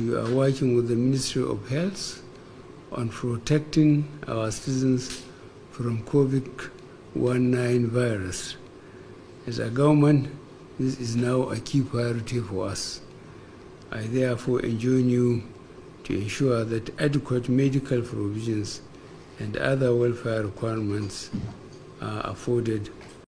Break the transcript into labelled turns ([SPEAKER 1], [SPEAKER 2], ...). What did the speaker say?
[SPEAKER 1] We are working with the Ministry of Health on protecting our citizens from COVID-19 virus. As a government, this is now a key priority for us. I therefore enjoin you to ensure that adequate medical provisions and other welfare requirements are afforded